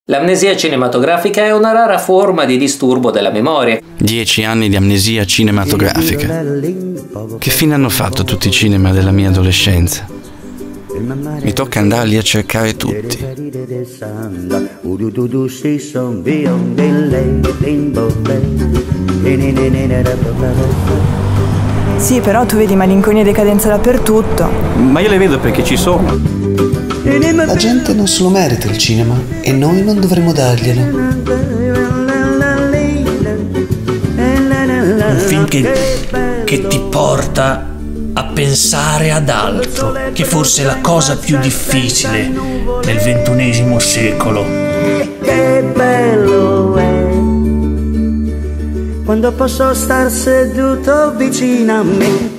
L'amnesia cinematografica è una rara forma di disturbo della memoria. 10 anni di amnesia cinematografica. Che fine hanno fatto tutti i cinema della mia adolescenza? Mi tocca andarli a cercare tutti. Sì, però tu vedi malinconia e decadenza dappertutto. Ma io le vedo perché ci sono. La gente non se lo merita il cinema e noi non dovremmo darglielo. Un film che ti porta a pensare ad altro, che forse è la cosa più difficile nel XXI secolo. Che bello è quando posso star seduto vicino a me.